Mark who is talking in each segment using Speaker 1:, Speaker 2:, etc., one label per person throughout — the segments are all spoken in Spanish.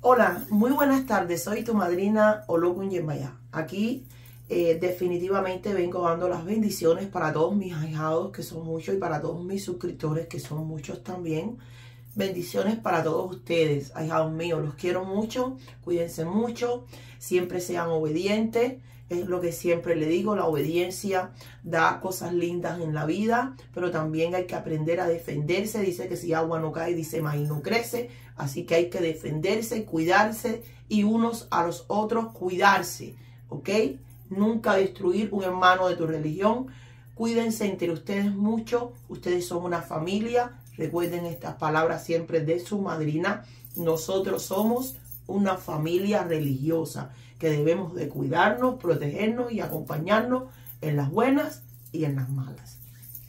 Speaker 1: Hola, muy buenas tardes. Soy tu madrina Olokun Yemayá. Aquí definitivamente vengo dando las bendiciones para todos mis ahijados, que son muchos, y para todos mis suscriptores, que son muchos también. Bendiciones para todos ustedes, ahijados míos. Los quiero mucho, cuídense mucho, siempre sean obedientes. Es lo que siempre le digo, la obediencia da cosas lindas en la vida, pero también hay que aprender a defenderse. Dice que si agua no cae, dice maíz no crece. Así que hay que defenderse, cuidarse y unos a los otros cuidarse, ¿ok? Nunca destruir un hermano de tu religión. Cuídense entre ustedes mucho. Ustedes son una familia. Recuerden estas palabras siempre de su madrina. Nosotros somos una familia religiosa que debemos de cuidarnos, protegernos y acompañarnos en las buenas y en las malas.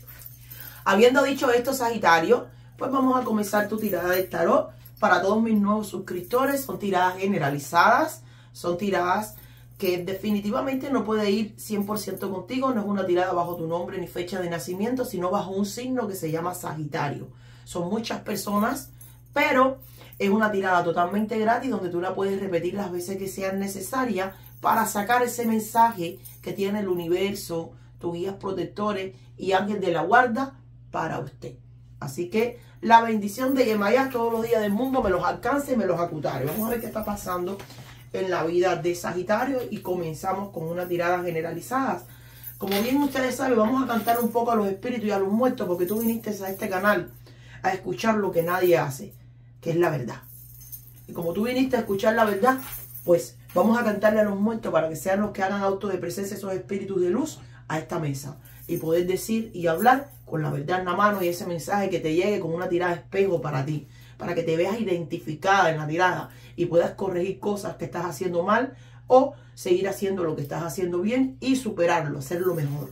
Speaker 1: Habiendo dicho esto, Sagitario, pues vamos a comenzar tu tirada de tarot. Para todos mis nuevos suscriptores, son tiradas generalizadas, son tiradas que definitivamente no puede ir 100% contigo. No es una tirada bajo tu nombre ni fecha de nacimiento, sino bajo un signo que se llama Sagitario. Son muchas personas, pero es una tirada totalmente gratis donde tú la puedes repetir las veces que sean necesarias para sacar ese mensaje que tiene el universo, tus guías protectores y ángel de la guarda para usted. Así que la bendición de Yemayá todos los días del mundo me los alcance y me los acutare. Vamos a ver qué está pasando en la vida de Sagitario y comenzamos con una tirada generalizada. Como bien ustedes saben, vamos a cantar un poco a los espíritus y a los muertos, porque tú viniste a este canal a escuchar lo que nadie hace, que es la verdad. Y como tú viniste a escuchar la verdad, pues vamos a cantarle a los muertos para que sean los que hagan auto de presencia esos espíritus de luz a esta mesa y poder decir y hablar con la verdad en la mano y ese mensaje que te llegue con una tirada espejo para ti, para que te veas identificada en la tirada y puedas corregir cosas que estás haciendo mal o seguir haciendo lo que estás haciendo bien y superarlo, hacerlo mejor.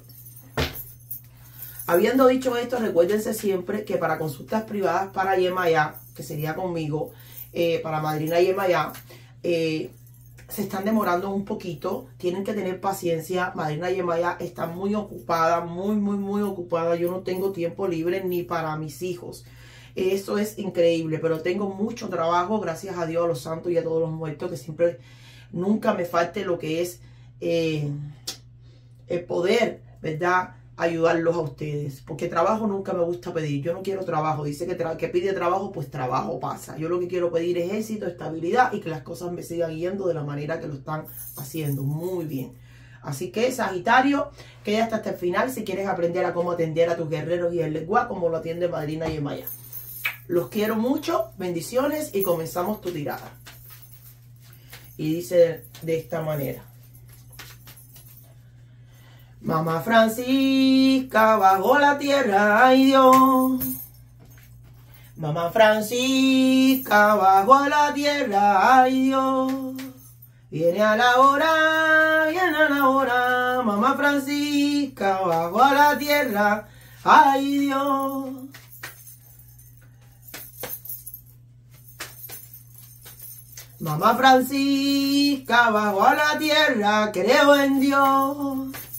Speaker 1: Habiendo dicho esto, recuérdense siempre que para consultas privadas para Yemayá, que sería conmigo, para madrina Yemayá, se están demorando un poquito, tienen que tener paciencia. Madrina Yemayá está muy ocupada, muy ocupada. Yo no tengo tiempo libre ni para mis hijos. Eso es increíble, pero tengo mucho trabajo, gracias a Dios, a los santos y a todos los muertos, que siempre, nunca me falte lo que es el poder, ¿verdad?, ayudarlos a ustedes, porque trabajo nunca me gusta pedir. Yo no quiero trabajo. Dice que pide trabajo, pues trabajo pasa. Yo lo que quiero pedir es éxito, estabilidad y que las cosas me sigan yendo de la manera que lo están haciendo. Muy bien. Así que, Sagitario, quédate hasta el final si quieres aprender a cómo atender a tus guerreros y el lenguaje como lo atiende madrina Yemayá. Los quiero mucho, bendiciones y comenzamos tu tirada. Y dice de esta manera. Mamá Francisca bajo la tierra, ay Dios. Mamá Francisca bajo la tierra, ay Dios. Viene a la hora, viene a la hora. Mamá Francisca bajo la tierra, ay Dios. Mamá Francisca bajo la tierra, creo en Dios.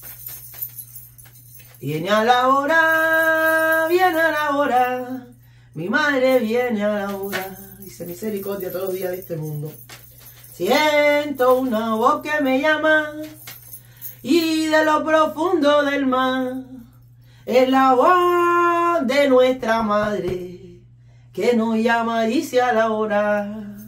Speaker 1: Viene a la hora, viene a la hora, mi madre viene a la hora. Dice misericordia todos los días de este mundo. Siento una voz que me llama y de lo profundo del mar es la voz de nuestra madre que nos llama y dice a la hora.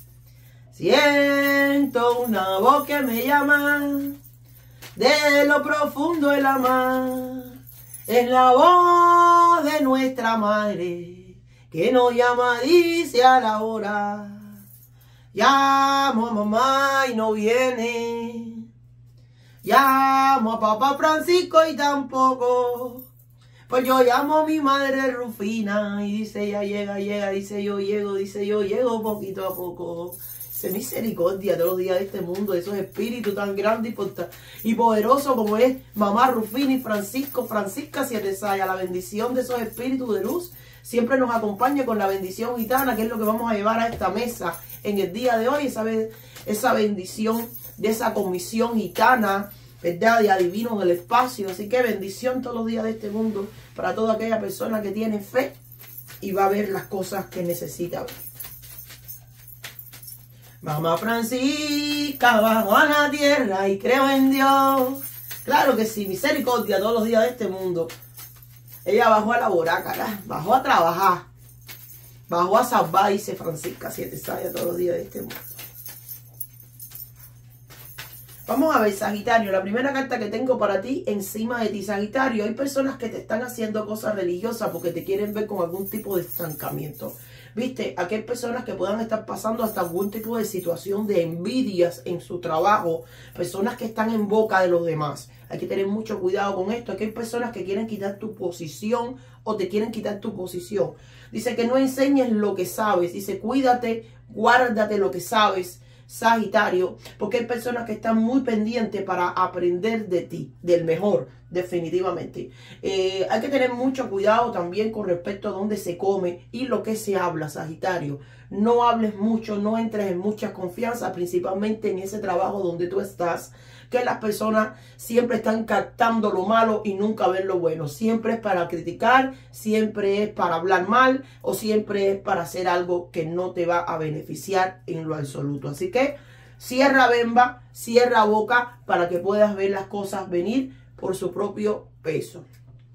Speaker 1: Siento una voz que me llama de lo profundo de la mar. Es la voz de nuestra madre que nos llama, dice a la hora. Llamo a mamá y no viene. Llamo a papá Francisco y tampoco. Pues yo llamo a mi madre Rufina y dice ella llega, dice yo llego poquito a poco. Misericordia todos los días de este mundo, de esos espíritus tan grandes y poderosos como es mamá Rufina y Francisca Siete Sayas. La bendición de esos espíritus de luz siempre nos acompaña con la bendición gitana, que es lo que vamos a llevar a esta mesa en el día de hoy. Esa bendición de esa comisión gitana, ¿verdad?, de adivino del espacio. Así que bendición todos los días de este mundo para toda aquella persona que tiene fe y va a ver las cosas que necesita ver. Mamá Francisca bajó a la tierra y creo en Dios. Claro que sí, misericordia todos los días de este mundo. Ella bajó a laborar, cara, bajó a trabajar, bajó a salvar, dice Francisca, 7 sayas todos los días de este mundo. Vamos a ver, Sagitario, la primera carta que tengo para ti, encima de ti, Sagitario. Hay personas que te están haciendo cosas religiosas porque te quieren ver con algún tipo de estancamiento. ¿Viste? Aquí hay personas que puedan estar pasando hasta algún tipo de situación de envidias en su trabajo. Personas que están en boca de los demás. Hay que tener mucho cuidado con esto. Aquí hay personas que quieren quitar tu posición o te quieren quitar tu posición. Dice que no enseñes lo que sabes. Dice, cuídate, guárdate lo que sabes, Sagitario, porque hay personas que están muy pendientes para aprender de ti, del mejor, definitivamente. Hay que tener mucho cuidado también con respecto a dónde se come y lo que se habla, Sagitario. No hables mucho, no entres en mucha confianza, principalmente en ese trabajo donde tú estás, que las personas siempre están captando lo malo y nunca ven lo bueno. Siempre es para criticar, siempre es para hablar mal o siempre es para hacer algo que no te va a beneficiar en lo absoluto. Así que cierra bemba, cierra boca para que puedas ver las cosas venir por su propio peso.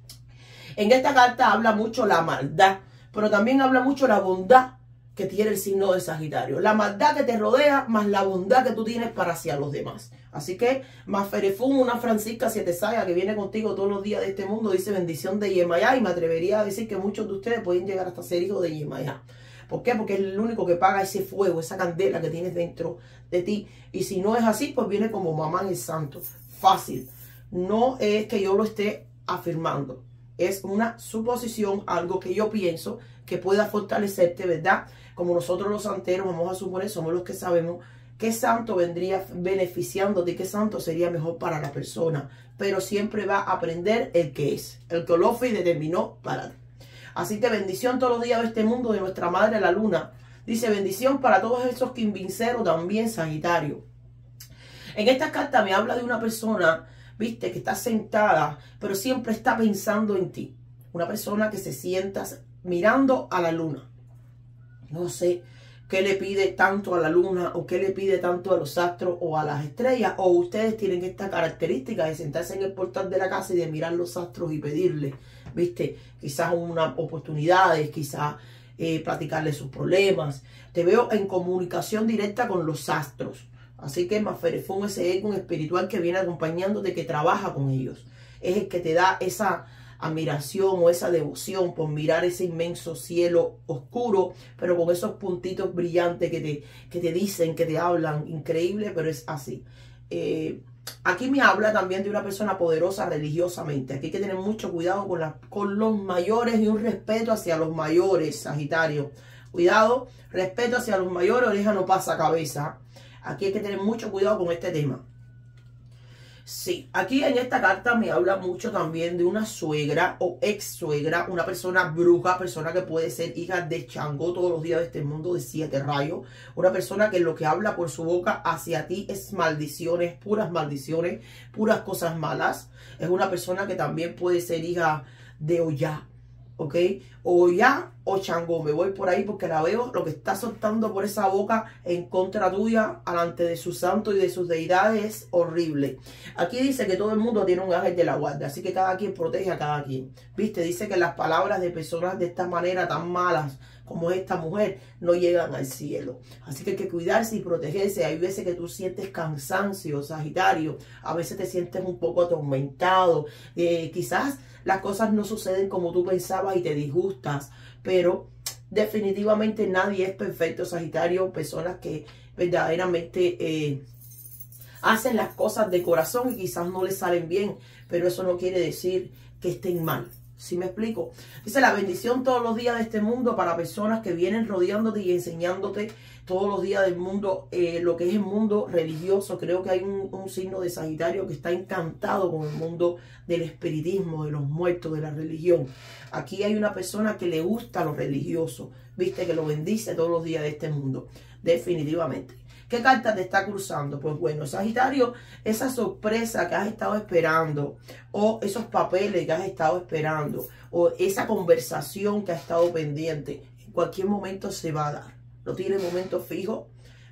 Speaker 1: En esta carta habla mucho la maldad, pero también habla mucho la bondad que tiene el signo de Sagitario. La maldad que te rodea, más la bondad que tú tienes para hacia los demás. Así que, más Ferefún, una Francisca 7 sayas que viene contigo todos los días de este mundo, dice bendición de Yemayá. Y me atrevería a decir que muchos de ustedes pueden llegar hasta ser hijos de Yemayá. ¿Por qué? Porque es el único que paga ese fuego, esa candela que tienes dentro de ti. Y si no es así, pues viene como mamá en el santo. Fácil. No es que yo lo esté afirmando. Es una suposición, algo que yo pienso que pueda fortalecerte, ¿verdad? Como nosotros los santeros, vamos a suponer, somos los que sabemos qué santo vendría beneficiándote y qué santo sería mejor para la persona. Pero siempre va a aprender el que es, el que lo fue y determinó para ti. Así que bendición todos los días de este mundo de nuestra madre la luna. Dice bendición para todos esos quinvinceros también, Sagitario. En esta carta me habla de una persona, viste, que está sentada, pero siempre está pensando en ti. Una persona que se sienta mirando a la luna. No sé qué le pide tanto a la luna o qué le pide tanto a los astros o a las estrellas. O ustedes tienen esta característica de sentarse en el portal de la casa y de mirar los astros y pedirle, viste, quizás unas oportunidades, quizás platicarle sus problemas. Te veo en comunicación directa con los astros. Así que Maferefón, ese ego espiritual que viene acompañándote, que trabaja con ellos, es el que te da esa admiración o esa devoción por mirar ese inmenso cielo oscuro, pero con esos puntitos brillantes que te dicen, que te hablan, increíble, pero es así. Aquí me habla también de una persona poderosa religiosamente. Aquí hay que tener mucho cuidado con los mayores y un respeto hacia los mayores, Sagitario. Cuidado, respeto hacia los mayores, oreja no pasa cabeza. Aquí hay que tener mucho cuidado con este tema. Sí, aquí en esta carta me habla mucho también de una suegra o ex suegra, una persona bruja, persona que puede ser hija de Changó todos los días de este mundo de 7 rayos. Una persona que lo que habla por su boca hacia ti es maldiciones, puras cosas malas. Es una persona que también puede ser hija de Oya, ¿ok? Oya o Changó, me voy por ahí porque la veo, lo que está soltando por esa boca en contra tuya, alante de su santo y de sus deidades, es horrible. Aquí dice que todo el mundo tiene un ángel de la guardia, así que cada quien protege a cada quien. ¿Viste? Dice que las palabras de personas de esta manera tan malas como esta mujer no llegan al cielo. Así que hay que cuidarse y protegerse. Hay veces que tú sientes cansancio, Sagitario. A veces te sientes un poco atormentado. Quizás las cosas no suceden como tú pensabas y te disgustas. Pero definitivamente nadie es perfecto, Sagitario. Personas que verdaderamente hacen las cosas de corazón y quizás no les salen bien. Pero eso no quiere decir que estén mal. ¿Sí me explico? Dice la bendición todos los días de este mundo para personas que vienen rodeándote y enseñándote todos los días del mundo, lo que es el mundo religioso. Creo que hay un signo de Sagitario que está encantado con el mundo del espiritismo, de los muertos, de la religión. Aquí hay una persona que le gusta lo religioso, viste, que lo bendice todos los días de este mundo, definitivamente. ¿Qué carta te está cruzando? Pues bueno, Sagitario, esa sorpresa que has estado esperando, o esos papeles que has estado esperando, o esa conversación que has estado pendiente, en cualquier momento se va a dar. No tiene momento fijo,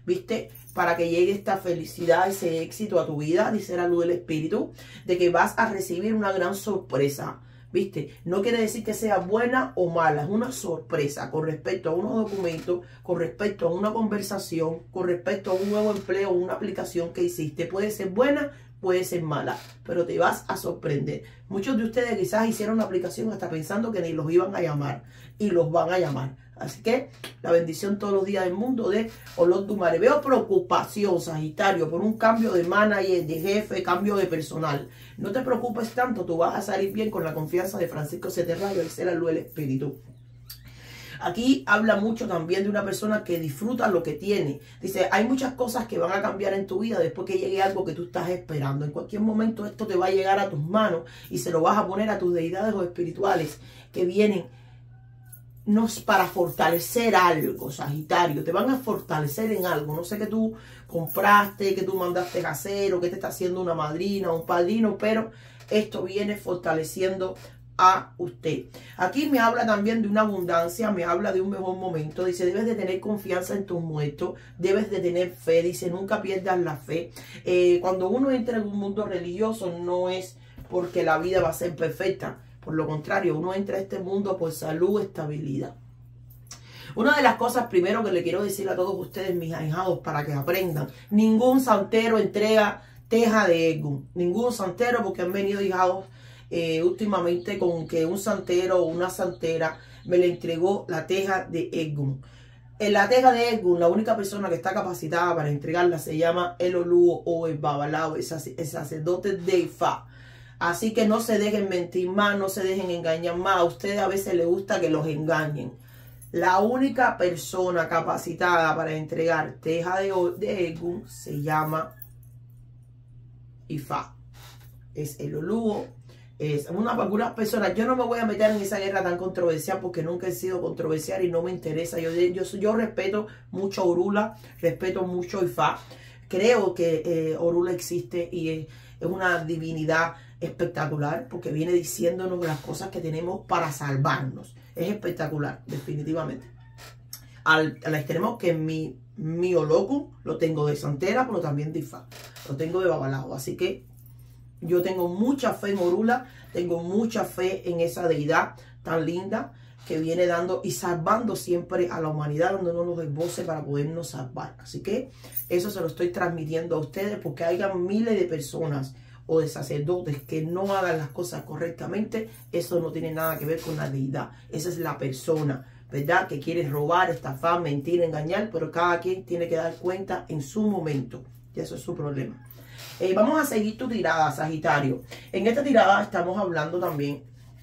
Speaker 1: ¿viste? Para que llegue esta felicidad, ese éxito a tu vida, dice la luz del espíritu, de que vas a recibir una gran sorpresa, ¿viste? No quiere decir que sea buena o mala, es una sorpresa con respecto a unos documentos, con respecto a una conversación, con respecto a un nuevo empleo, una aplicación que hiciste. Puede ser buena, puede ser mala, pero te vas a sorprender. Muchos de ustedes quizás hicieron una aplicación hasta pensando que ni los iban a llamar, y los van a llamar. Así que la bendición todos los días del mundo de Olodumare. Veo preocupación, Sagitario, por un cambio de manager, de jefe, cambio de personal. No te preocupes tanto, tú vas a salir bien con la confianza de Francisco Ceterrayo, el ser la luz del espíritu. Aquí habla mucho también de una persona que disfruta lo que tiene. Dice, hay muchas cosas que van a cambiar en tu vida después que llegue algo que tú estás esperando. En cualquier momento esto te va a llegar a tus manos y se lo vas a poner a tus deidades o espirituales que vienen para fortalecer algo, Sagitario. Te van a fortalecer en algo. No sé qué tú compraste, qué tú mandaste a hacer o qué te está haciendo una madrina o un padrino, pero esto viene fortaleciendo a usted. Aquí me habla también de una abundancia, me habla de un mejor momento. Dice, debes de tener confianza en tus muertos, debes de tener fe. Dice, nunca pierdas la fe. Cuando uno entra en un mundo religioso no es porque la vida va a ser perfecta. Por lo contrario, uno entra a este mundo por salud, estabilidad. Una de las cosas primero que le quiero decir a todos ustedes, mis ahijados, para que aprendan, ningún santero entrega teja de Egún. Ningún santero, porque han venido hijados últimamente con que un santero o una santera me le entregó la teja de Egún. En la teja de Egún, la única persona que está capacitada para entregarla se llama el Olúo o el Babalao, el sacerdote de Ifá. Así que no se dejen mentir más, no se dejen engañar más. A ustedes a veces les gusta que los engañen. La única persona capacitada para entregar teja de Egún se llama Ifá. Es el Olúo. Es algunas personas. Yo no me voy a meter en esa guerra tan controversial porque nunca he sido controversial y no me interesa. Yo respeto mucho a Orula, respeto mucho a Ifá. Creo que Orula existe y es una divinidad espectacular porque viene diciéndonos las cosas que tenemos para salvarnos. Es espectacular, definitivamente. Al extremo que mi Olokun lo tengo de santera, pero también de Ifá. Lo tengo de Babalao. Así que yo tengo mucha fe en Orula, tengo mucha fe en esa deidad tan linda que viene dando y salvando siempre a la humanidad, dándonos los esboces para podernos salvar. Así que eso se lo estoy transmitiendo a ustedes porque hayan miles de personas o de sacerdotes que no hagan las cosas correctamente. Eso no tiene nada que ver con la deidad. Esa es la persona, ¿verdad? Que quiere robar, estafar, mentir, engañar, pero cada quien tiene que dar cuenta en su momento. Y eso es su problema. Vamos a seguir tu tirada, Sagitario. En esta tirada estamos hablando también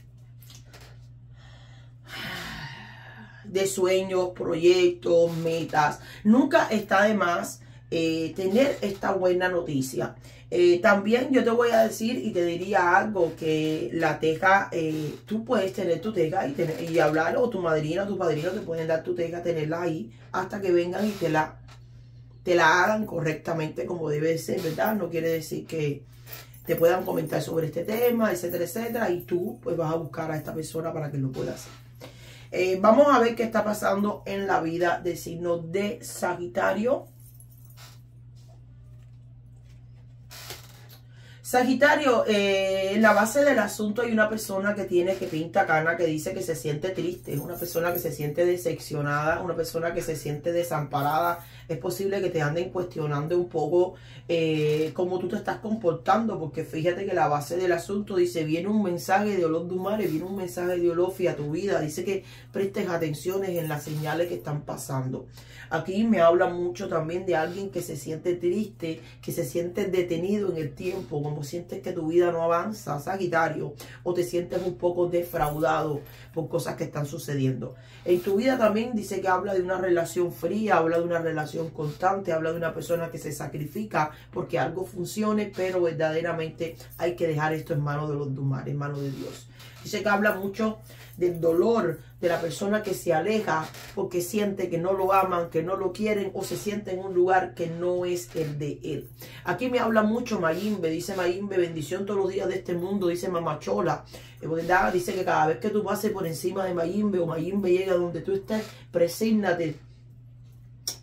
Speaker 1: de sueños, proyectos, metas. Nunca está de más tener esta buena noticia. También yo te voy a decir y te diría algo, que la teja, tú puedes tener tu teja y hablar, o tu madrina o tu padrino te pueden dar tu teja, tenerla ahí hasta que vengan y te la hagan correctamente como debe ser, ¿verdad? No quiere decir que te puedan comentar sobre este tema, etcétera, etcétera, y tú pues vas a buscar a esta persona para que lo pueda hacer. Vamos a ver qué está pasando en la vida del signo de Sagitario. Sagitario, en la base del asunto hay una persona que pinta cana, que dice que se siente triste, es una persona que se siente decepcionada, una persona que se siente desamparada. Es posible que te anden cuestionando un poco cómo tú te estás comportando, porque fíjate que la base del asunto dice, viene un mensaje de Olodumare, viene un mensaje de Olofi a tu vida, dice que prestes atenciones en las señales que están pasando. Aquí me habla mucho también de alguien que se siente triste, que se siente detenido en el tiempo, como sientes que tu vida no avanza, Sagitario, o te sientes un poco defraudado por cosas que están sucediendo. En tu vida también dice que habla de una relación fría, habla de una relación constante, habla de una persona que se sacrifica porque algo funcione, pero verdaderamente hay que dejar esto en manos de Olodumare, en manos de Dios. Dice que habla mucho del dolor de la persona que se aleja porque siente que no lo aman, que no lo quieren, o se siente en un lugar que no es el de él. Aquí me habla mucho Mayimbe, dice Mayimbe, bendición todos los días de este mundo, dice Mamachola, ¿verdad? Dice que cada vez que tú pases por encima de Mayimbe o Mayimbe llega donde tú estés, presígnate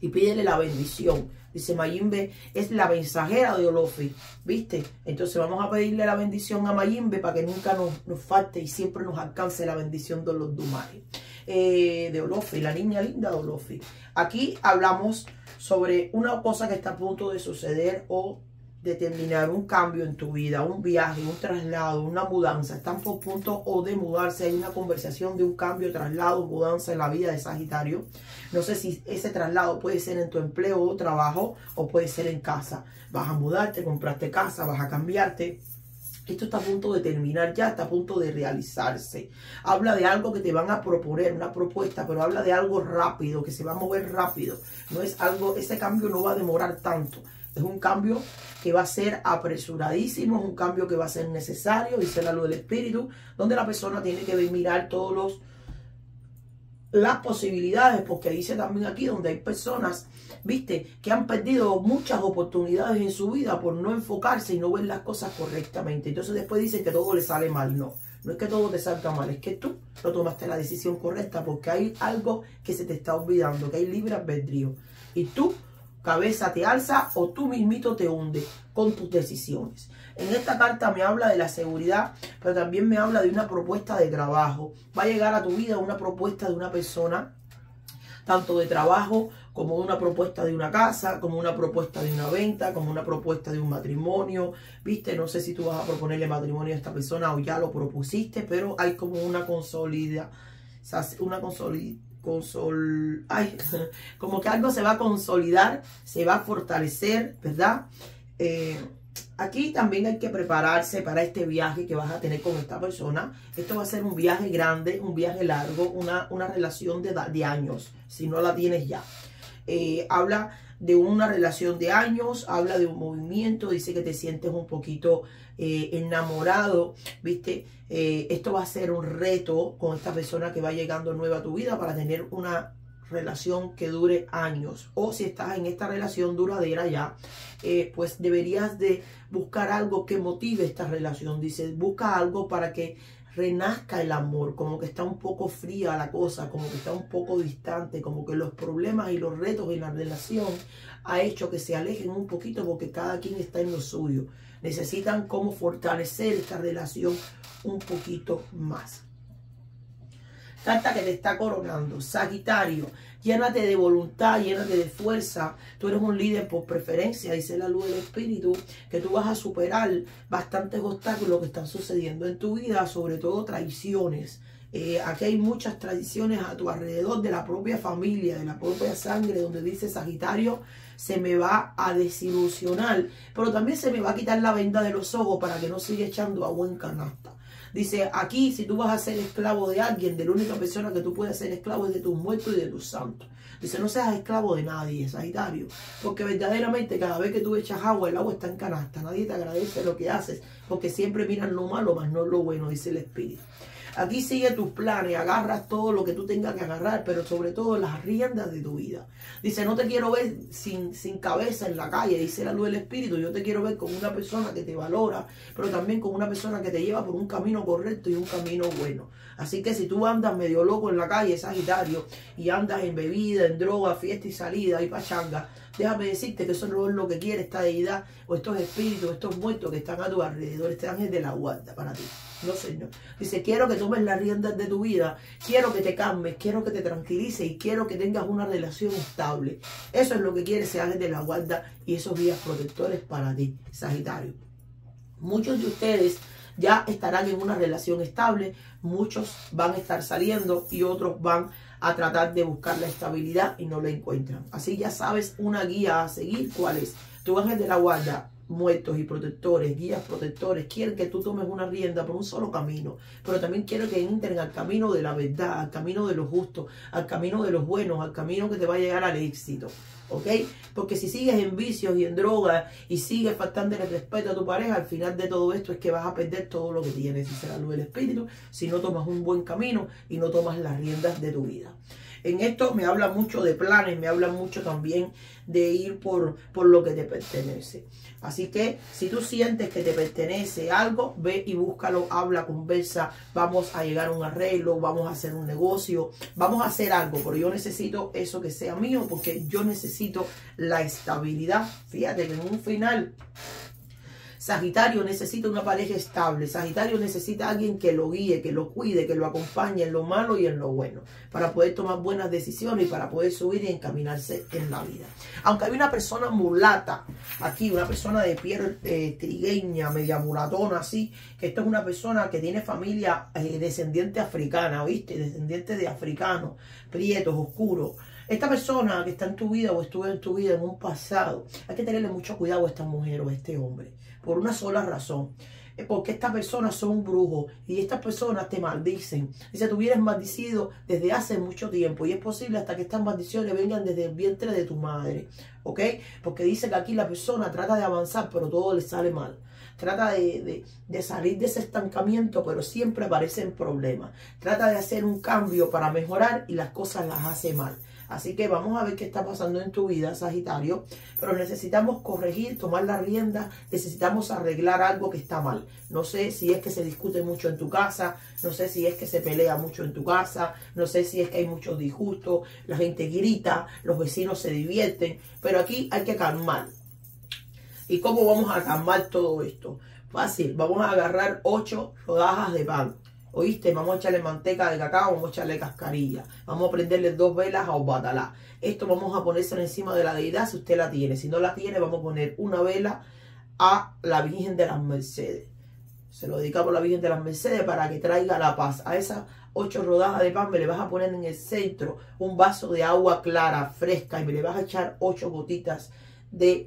Speaker 1: y pídele la bendición. Dice Mayimbe es la mensajera de Olofi, ¿viste? Entonces vamos a pedirle la bendición a Mayimbe para que nunca nos falte y siempre nos alcance la bendición de los Dumari. De Olofi, la niña linda de Olofi. Aquí hablamos sobre una cosa que está a punto de suceder o determinar un cambio en tu vida, un viaje, un traslado, una mudanza. Están por punto o de mudarse. Hay una conversación de un cambio, traslado, mudanza en la vida de Sagitario. No sé si ese traslado puede ser en tu empleo o trabajo o puede ser en casa. Vas a mudarte, compraste casa, vas a cambiarte. Esto está a punto de terminar ya, está a punto de realizarse. Habla de algo que te van a proponer, una propuesta, pero habla de algo rápido, que se va a mover rápido. No es algo, ese cambio no va a demorar tanto. Es un cambio que va a ser apresuradísimo, es un cambio que va a ser necesario, dice la luz del espíritu, donde la persona tiene que mirar todos las posibilidades, porque dice también aquí donde hay personas, viste, que han perdido muchas oportunidades en su vida por no enfocarse y no ver las cosas correctamente. Entonces después dicen que todo le sale mal. No es que todo te salga mal, es que tú no tomaste la decisión correcta, porque hay algo que se te está olvidando, que hay libre albedrío. Y tú, cabeza te alza o tú mismito te hunde con tus decisiones. En esta carta me habla de la seguridad, pero también me habla de una propuesta de trabajo. Va a llegar a tu vida una propuesta de una persona, tanto de trabajo como una propuesta de una casa, como una propuesta de una venta, como una propuesta de un matrimonio. Viste, no sé si tú vas a proponerle matrimonio a esta persona o ya lo propusiste, pero hay como una como que algo se va a consolidar, se va a fortalecer, ¿verdad? Aquí también hay que prepararse para este viaje que vas a tener con esta persona. Esto va a ser un viaje grande, un viaje largo, una relación de años, si no la tienes ya. Habla de una relación de años, habla de un movimiento, dice que te sientes un poquito enamorado, ¿viste? Esto va a ser un reto con esta persona que va llegando nueva a tu vida para tener una relación que dure años. O si estás en esta relación duradera ya, pues deberías de buscar algo que motive esta relación. Dice, busca algo para que renazca el amor, como que está un poco fría la cosa, como que está un poco distante, como que los problemas y los retos en la relación ha hecho que se alejen un poquito porque cada quien está en lo suyo. Necesitan cómo fortalecer esta relación un poquito más. Carta que te está coronando, Sagitario, llénate de voluntad, llénate de fuerza. Tú eres un líder por preferencia, dice la luz del espíritu, que tú vas a superar bastantes obstáculos que están sucediendo en tu vida, sobre todo traiciones. Aquí hay muchas traiciones a tu alrededor, de la propia familia, de la propia sangre, donde dice Sagitario, se me va a desilusionar, pero también se me va a quitar la venda de los ojos para que no siga echando agua en canasta. Dice, aquí si tú vas a ser esclavo de alguien, de la única persona que tú puedes ser esclavo es de tus muertos y de tus santos. Dice, no seas esclavo de nadie, Sagitario, porque verdaderamente cada vez que tú echas agua, el agua está en canasta. Nadie te agradece lo que haces, porque siempre miran lo malo, más no lo bueno, dice el espíritu. Aquí sigue tus planes, agarras todo lo que tú tengas que agarrar, pero sobre todo las riendas de tu vida. Dice, no te quiero ver sin cabeza en la calle, dice la luz del espíritu. Yo te quiero ver como una persona que te valora, pero también como una persona que te lleva por un camino correcto y un camino bueno. Así que si tú andas medio loco en la calle, Sagitario, y andas en bebida, en droga, fiesta y salida y pachanga, déjame decirte que eso no es lo que quiere esta deidad o estos espíritus, estos muertos que están a tu alrededor, este ángel de la guarda para ti. No, señor. Dice, quiero que tomes las riendas de tu vida, quiero que te calmes, quiero que te tranquilices y quiero que tengas una relación estable. Eso es lo que quiere ese ángel de la guarda y esos guías protectores para ti, Sagitario. Muchos de ustedes ya estarán en una relación estable, muchos van a estar saliendo y otros van a tratar de buscar la estabilidad y no la encuentran. Así ya sabes una guía a seguir, ¿cuál es? Tu ángel de la guarda, muertos y protectores, guías protectores, quieren que tú tomes una rienda por un solo camino, pero también quieren que entren al camino de la verdad, al camino de lo justo, al camino de los buenos, al camino que te va a llegar al éxito, ¿ok? Porque si sigues en vicios y en drogas y sigues faltándole respeto a tu pareja, al final de todo esto es que vas a perder todo lo que tienes, dice la luz del espíritu, si no tomas un buen camino y no tomas las riendas de tu vida. En esto me habla mucho de planes, me habla mucho también de ir por lo que te pertenece. Así que si tú sientes que te pertenece algo, ve y búscalo, habla, conversa, vamos a llegar a un arreglo, vamos a hacer un negocio, vamos a hacer algo, pero yo necesito eso que sea mío porque yo necesito la estabilidad. Fíjate que en un final, Sagitario necesita una pareja estable. Sagitario necesita a alguien que lo guíe, que lo cuide, que lo acompañe en lo malo y en lo bueno, para poder tomar buenas decisiones y para poder subir y encaminarse en la vida. Aunque hay una persona mulata aquí, una persona de piel trigueña, media mulatona así, que esto es una persona que tiene familia descendiente africana, ¿viste? Descendiente de africanos, prietos, oscuros. Esta persona que está en tu vida o estuvo en tu vida en un pasado, hay que tenerle mucho cuidado a esta mujer o a este hombre, por una sola razón. Porque estas personas son brujos y estas personas te maldicen. Dice, tú vienes maldicido desde hace mucho tiempo y es posible hasta que estas maldiciones vengan desde el vientre de tu madre, ¿ok? Porque dice que aquí la persona trata de avanzar, pero todo le sale mal. Trata de salir de ese estancamiento, pero siempre aparecen problemas. Trata de hacer un cambio para mejorar y las cosas las hace mal. Así que vamos a ver qué está pasando en tu vida, Sagitario. Pero necesitamos corregir, tomar la rienda. Necesitamos arreglar algo que está mal. No sé si es que se discute mucho en tu casa. No sé si es que se pelea mucho en tu casa. No sé si es que hay muchos disgustos. La gente grita, los vecinos se divierten. Pero aquí hay que calmar. ¿Y cómo vamos a calmar todo esto? Fácil, vamos a agarrar 8 rodajas de pan. ¿Oíste? Vamos a echarle manteca de cacao, vamos a echarle cascarilla. Vamos a prenderle 2 velas a Obatalá. Esto vamos a ponérselo encima de la deidad si usted la tiene. Si no la tiene, vamos a poner una vela a la Virgen de las Mercedes. Se lo dedicamos a la Virgen de las Mercedes para que traiga la paz. A esas 8 rodajas de pan me le vas a poner en el centro un vaso de agua clara, fresca, y me le vas a echar 8 gotitas de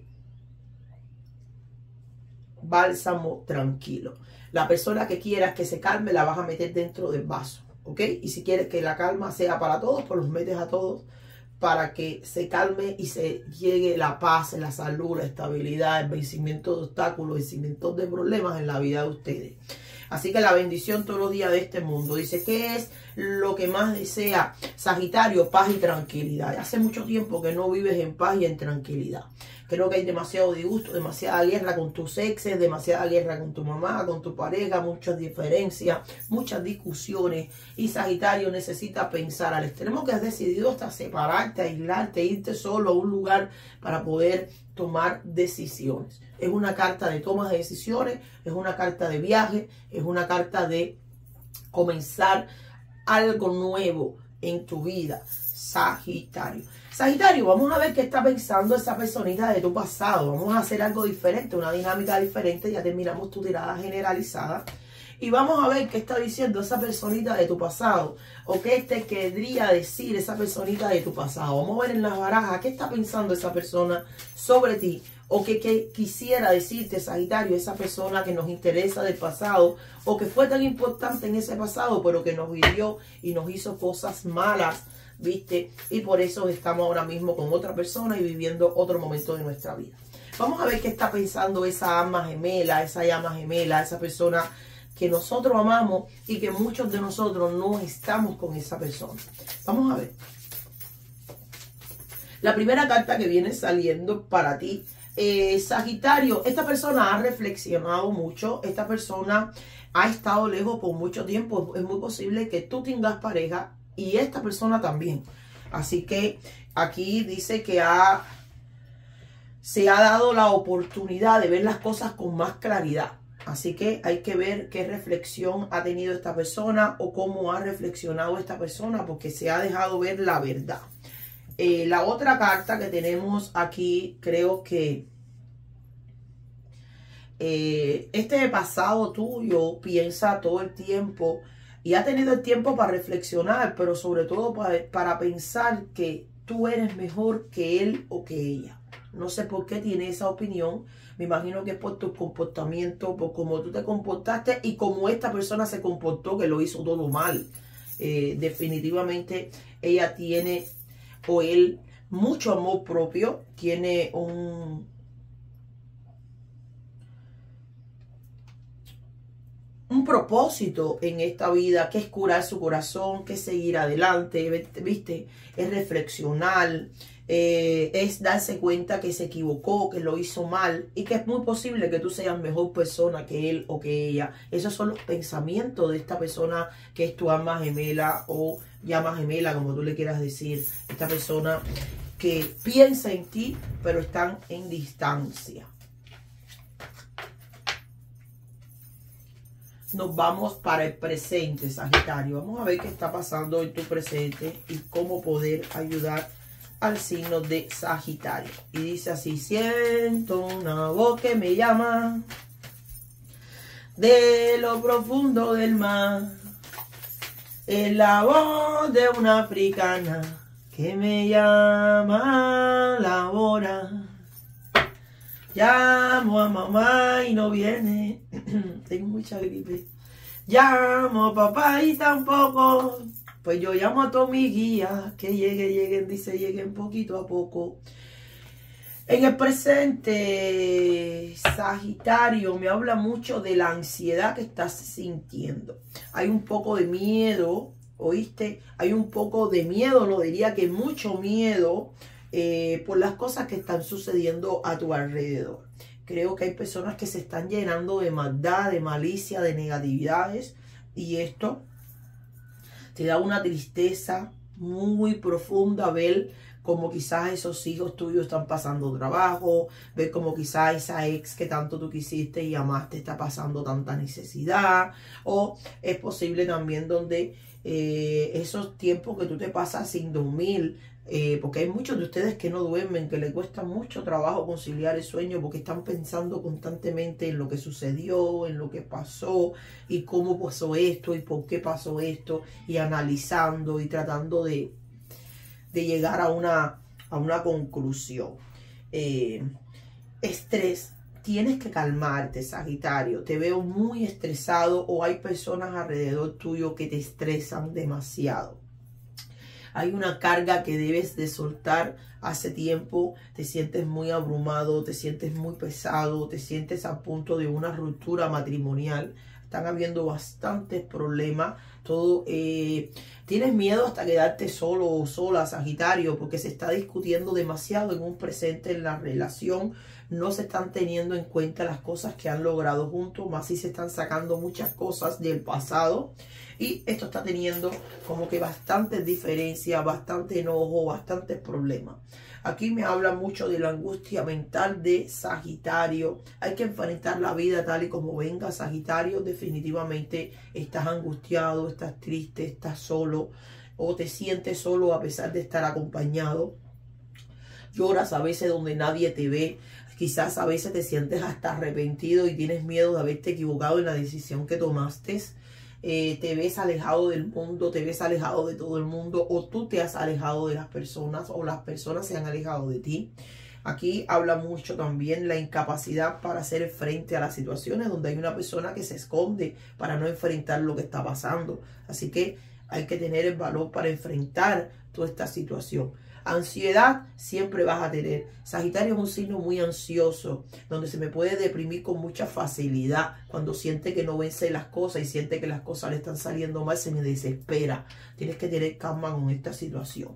Speaker 1: bálsamo tranquilo. La persona que quieras que se calme la vas a meter dentro del vaso, ¿ok? Y si quieres que la calma sea para todos, pues los metes a todos para que se calme y se llegue la paz, la salud, la estabilidad, el vencimiento de obstáculos, el vencimiento de problemas en la vida de ustedes. Así que la bendición todos los días de este mundo. Dice, ¿qué es lo que más desea Sagitario? Paz y tranquilidad. Hace mucho tiempo que no vives en paz y en tranquilidad. Creo que hay demasiado disgusto, demasiada guerra con tus exes, demasiada guerra con tu mamá, con tu pareja, muchas diferencias, muchas discusiones. Y Sagitario necesita pensar al extremo que has decidido hasta separarte, aislarte, irte solo a un lugar para poder tomar decisiones. Es una carta de toma de decisiones, es una carta de viaje, es una carta de comenzar algo nuevo en tu vida, Sagitario. Sagitario, vamos a ver qué está pensando esa personita de tu pasado. Vamos a hacer algo diferente, una dinámica diferente. Ya terminamos tu tirada generalizada. Y vamos a ver qué está diciendo esa personita de tu pasado. O qué te querría decir esa personita de tu pasado. Vamos a ver en las barajas qué está pensando esa persona sobre ti. O qué quisiera decirte, Sagitario, esa persona que nos interesa del pasado. O que fue tan importante en ese pasado, pero que nos hirió y nos hizo cosas malas. ¿Viste? Y por eso estamos ahora mismo con otra persona y viviendo otro momento de nuestra vida. Vamos a ver qué está pensando esa alma gemela, esa llama gemela, esa persona que nosotros amamos y que muchos de nosotros no estamos con esa persona. Vamos a ver. La primera carta que viene saliendo para ti, Sagitario, esta persona ha reflexionado mucho, esta persona ha estado lejos por mucho tiempo. Es muy posible que tú tengas pareja y esta persona también. Así que aquí dice que se ha dado la oportunidad de ver las cosas con más claridad. Así que hay que ver qué reflexión ha tenido esta persona o cómo ha reflexionado esta persona, porque se ha dejado ver la verdad. La otra carta que tenemos aquí, creo que este pasado tuyo piensa todo el tiempo y ha tenido el tiempo para reflexionar, pero sobre todo para pensar que tú eres mejor que él o que ella. No sé por qué tiene esa opinión. Me imagino que es por tu comportamiento, por cómo tú te comportaste y cómo esta persona se comportó, que lo hizo todo mal. Definitivamente ella tiene, o él, mucho amor propio. Tiene un propósito en esta vida, que es curar su corazón, que es seguir adelante, ¿viste? Es reflexionar, es darse cuenta que se equivocó, que lo hizo mal y que es muy posible que tú seas mejor persona que él o que ella. Esos son los pensamientos de esta persona que es tu alma gemela o llama gemela, como tú le quieras decir. Esta persona que piensa en ti, pero están en distancia. Nos vamos para el presente, Sagitario. Vamos a ver qué está pasando en tu presente y cómo poder ayudar al signo de Sagitario. Y dice así: siento una voz que me llama de lo profundo del mar. Es la voz de una africana que me llama a la hora. Llamo a mamá y no viene. Tengo mucha gripe. Llamo a papá y tampoco. Pues yo llamo a todos mis guías que lleguen, dice, lleguen poquito a poco. En el presente, Sagitario, me habla mucho de la ansiedad que estás sintiendo. Hay un poco de miedo, ¿oíste? Hay un poco de miedo, no diría que mucho miedo por las cosas que están sucediendo a tu alrededor. Creo que hay personas que se están llenando de maldad, de malicia, de negatividades. Y esto te da una tristeza muy profunda ver como quizás esos hijos tuyos están pasando trabajo, ver como quizás esa ex que tanto tú quisiste y amaste está pasando tanta necesidad, o es posible también donde esos tiempos que tú te pasas sin dormir, porque hay muchos de ustedes que no duermen, que les cuesta mucho trabajo conciliar el sueño porque están pensando constantemente en lo que sucedió, en lo que pasó y cómo pasó esto y por qué pasó esto, y analizando y tratando de llegar a una conclusión. Estrés. Tienes que calmarte, Sagitario. Te veo muy estresado o hay personas alrededor tuyo que te estresan demasiado. Hay una carga que debes de soltar hace tiempo. Te sientes muy abrumado, te sientes muy pesado, te sientes a punto de una ruptura matrimonial. Están habiendo bastantes problemas. Todo, tienes miedo hasta quedarte solo o sola, Sagitario, porque se está discutiendo demasiado en un presente en la relación. No se están teniendo en cuenta las cosas que han logrado juntos, más si se están sacando muchas cosas del pasado. Y esto está teniendo como que bastantes diferencias, bastante enojo, bastantes problemas. Aquí me habla mucho de la angustia mental de Sagitario. Hay que enfrentar la vida tal y como venga, Sagitario. Definitivamente estás angustiado, estás triste, estás solo o te sientes solo a pesar de estar acompañado. Lloras a veces donde nadie te ve. Quizás a veces te sientes hasta arrepentido y tienes miedo de haberte equivocado en la decisión que tomaste. Te ves alejado del mundo, te ves alejado de todo el mundo, o tú te has alejado de las personas, o las personas se han alejado de ti. Aquí habla mucho también la incapacidad para hacer frente a las situaciones donde hay una persona que se esconde para no enfrentar lo que está pasando. Así que hay que tener el valor para enfrentar toda esta situación. Ansiedad siempre vas a tener. Sagitario es un signo muy ansioso, donde se me puede deprimir con mucha facilidad. Cuando siente que no vence las cosas y siente que las cosas le están saliendo mal, se me desespera. Tienes que tener calma con esta situación.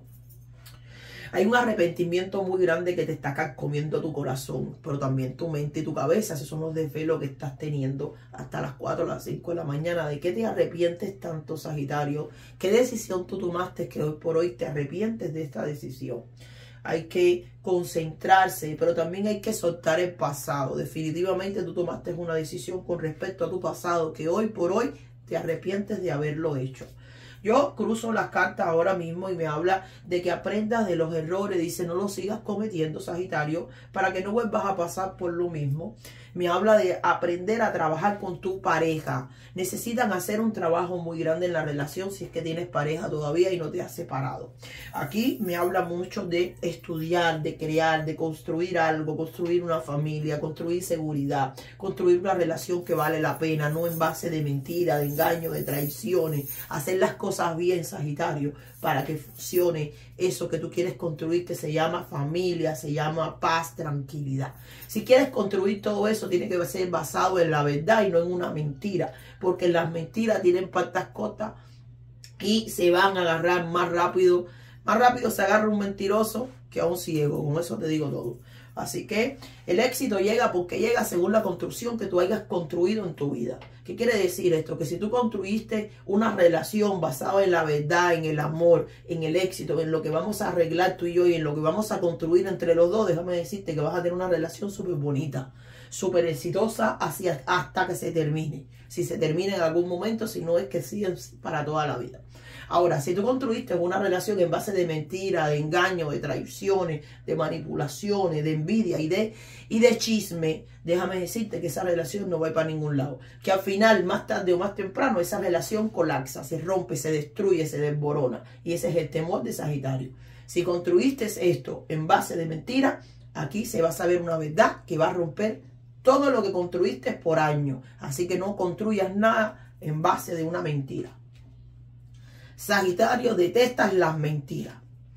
Speaker 1: Hay un arrepentimiento muy grande que te está comiendo tu corazón, pero también tu mente y tu cabeza. Esos son los desvelos que estás teniendo hasta las 4 o las 5 de la mañana. ¿De qué te arrepientes tanto, Sagitario? ¿Qué decisión tú tomaste que hoy por hoy te arrepientes de esta decisión? Hay que concentrarse, pero también hay que soltar el pasado. Definitivamente tú tomaste una decisión con respecto a tu pasado que hoy por hoy te arrepientes de haberlo hecho. Yo cruzo las cartas ahora mismo y me habla de que aprendas de los errores. Dice, no los sigas cometiendo, Sagitario, para que no vuelvas a pasar por lo mismo. Me habla de aprender a trabajar con tu pareja. Necesitan hacer un trabajo muy grande en la relación si es que tienes pareja todavía y no te has separado. Aquí me habla mucho de estudiar, de crear, de construir algo, construir una familia, construir seguridad, construir una relación que vale la pena, no en base de mentira, de engaño, de traiciones, hacer las cosas cosas bien, Sagitario, para que funcione eso que tú quieres construir, que se llama familia, se llama paz, tranquilidad. Si quieres construir todo eso, tiene que ser basado en la verdad y no en una mentira, porque las mentiras tienen patas cortas y se van a agarrar más rápido. Más rápido se agarra un mentiroso que a un ciego. Con eso te digo todo. Así que el éxito llega porque llega según la construcción que tú hayas construido en tu vida. ¿Qué quiere decir esto? Que si tú construiste una relación basada en la verdad, en el amor, en el éxito, en lo que vamos a arreglar tú y yo y en lo que vamos a construir entre los dos, déjame decirte que vas a tener una relación súper bonita, súper exitosa hasta que se termine. Si se termina en algún momento, si no es que sí para toda la vida. Ahora, si tú construiste una relación en base de mentira, de engaño, de traiciones, de manipulaciones, de envidia y de chisme, déjame decirte que esa relación no va para ningún lado. Que al final, más tarde o más temprano, esa relación colapsa, se rompe, se destruye, se desborona. Y ese es el temor de Sagitario. Si construiste esto en base de mentira, aquí se va a saber una verdad que va a romper todo lo que construiste por años. Así que no construyas nada en base de una mentira. Sagitario, detestas las mentiras.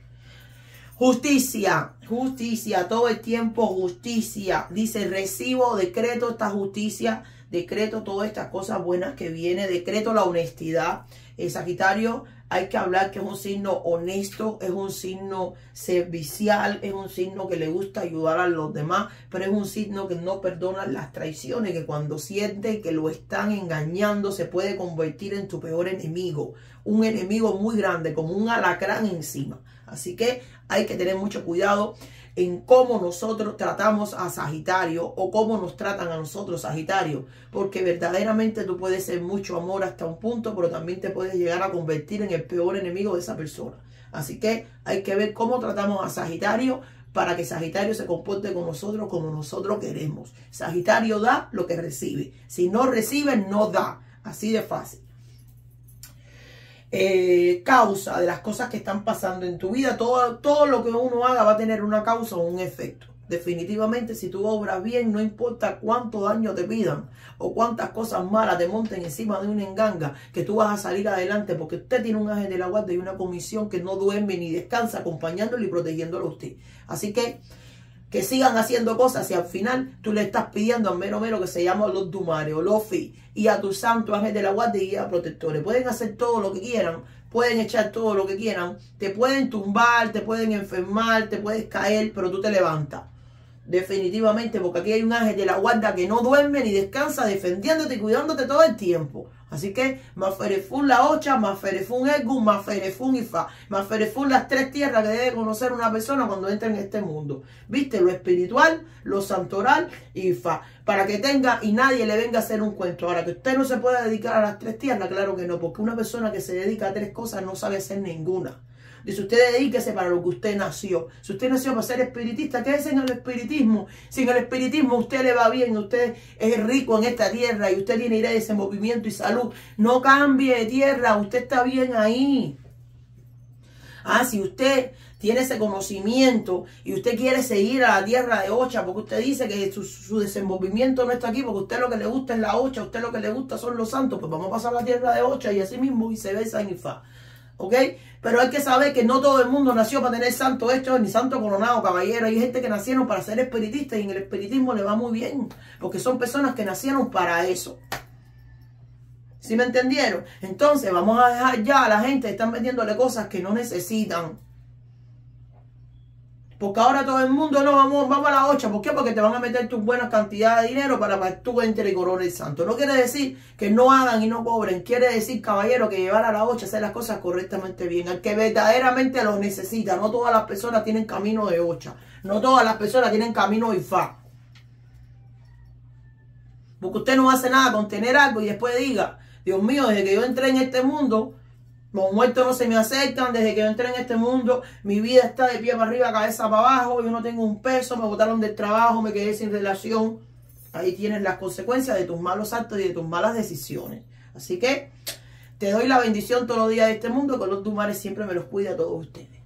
Speaker 1: Justicia, justicia, todo el tiempo justicia. Dice, recibo, decreto esta justicia, decreto todas estas cosas buenas que viene, decreto la honestidad. Sagitario, hay que hablar que es un signo honesto, es un signo servicial, es un signo que le gusta ayudar a los demás, pero es un signo que no perdona las traiciones, que cuando siente que lo están engañando se puede convertir en tu peor enemigo, un enemigo muy grande, como un alacrán encima. Así que hay que tener mucho cuidado en cómo nosotros tratamos a Sagitario o cómo nos tratan a nosotros Sagitario, porque verdaderamente tú puedes ser mucho amor hasta un punto, pero también te puedes llegar a convertir en el peor enemigo de esa persona. Así que hay que ver cómo tratamos a Sagitario para que Sagitario se comporte con nosotros como nosotros queremos. Sagitario da lo que recibe. Si no recibe, no da. Así de fácil. Causa de las cosas que están pasando en tu vida. Todo lo que uno haga va a tener una causa o un efecto. Definitivamente, si tú obras bien, no importa cuánto daño te pidan o cuántas cosas malas te monten encima de una enganga, que tú vas a salir adelante porque usted tiene un ángel de la guarda y una comisión que no duerme ni descansa acompañándolo y protegiéndolo a usted. Así que sigan haciendo cosas y al final tú le estás pidiendo a mero que se llama los Dumare o Lofi y a tu santo ángel de la guarda y guía protectores. Pueden hacer todo lo que quieran, pueden echar todo lo que quieran, te pueden tumbar, te pueden enfermar, te puedes caer, pero tú te levantas. Definitivamente, porque aquí hay un ángel de la guarda que no duerme ni descansa defendiéndote y cuidándote todo el tiempo. Así que Maferefun la Ocha, Maferefun Egun, Maferefun Ifa. Maferefun las tres tierras que debe conocer una persona cuando entra en este mundo. ¿Viste? Lo espiritual, lo santoral y Ifa. Para que tenga y nadie le venga a hacer un cuento. Ahora, que usted no se pueda dedicar a las tres tierras, claro que no. Porque una persona que se dedica a tres cosas no sabe hacer ninguna. Dice, usted dedíquese para lo que usted nació. Si usted nació para ser espiritista, quédese en el espiritismo. Si en el espiritismo usted le va bien, usted es rico en esta tierra y usted tiene idea de desenvolvimiento y salud, no cambie de tierra, usted está bien ahí. Si usted tiene ese conocimiento y usted quiere seguir a la tierra de Ocha porque usted dice que su desenvolvimiento no está aquí, porque a usted lo que le gusta es la Ocha, a usted lo que le gusta son los santos, pues vamos a pasar a la tierra de Ocha y así mismo viceversa en Ifa. ¿Ok? Pero hay que saber que no todo el mundo nació para tener santo hecho ni santo coronado, caballero. Hay gente que nacieron para ser espiritistas y en el espiritismo le va muy bien, porque son personas que nacieron para eso. ¿Sí me entendieron? Entonces vamos a dejar ya a la gente que están vendiéndole cosas que no necesitan. Porque ahora todo el mundo no, vamos a la Ocha. ¿Por qué? Porque te van a meter tus buenas cantidades de dinero para que tú entres y corones el santo. No quiere decir que no hagan y no cobren. Quiere decir, caballero, que llevar a la Ocha, hacer las cosas correctamente bien. El que verdaderamente los necesita. No todas las personas tienen camino de Ocha. No todas las personas tienen camino de Ifa. Porque usted no hace nada con tener algo y después diga, Dios mío, desde que yo entré en este mundo, los muertos no se me aceptan, desde que yo entré en este mundo, mi vida está de pie para arriba, cabeza para abajo, yo no tengo un peso, me botaron del trabajo, me quedé sin relación. Ahí tienes las consecuencias de tus malos actos y de tus malas decisiones. Así que te doy la bendición todos los días de este mundo, que los Dumares siempre me los cuida a todos ustedes.